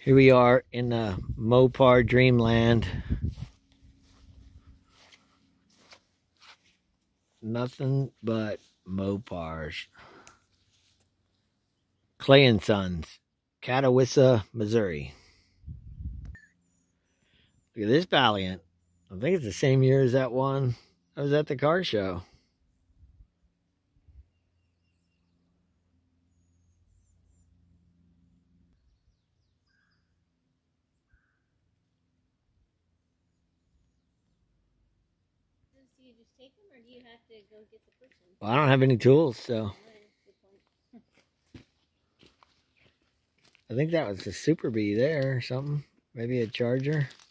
Here we are in the Mopar dreamland. Nothing but Mopars. Clay & Sons, Catawissa, Missouri. Look at this Valiant. I think it's the same year as that one I was at the car show. Do you just take them, or do you have to go get the person? Well, I don't have any tools, so. I think that was a Super Bee there or something. Maybe a Charger.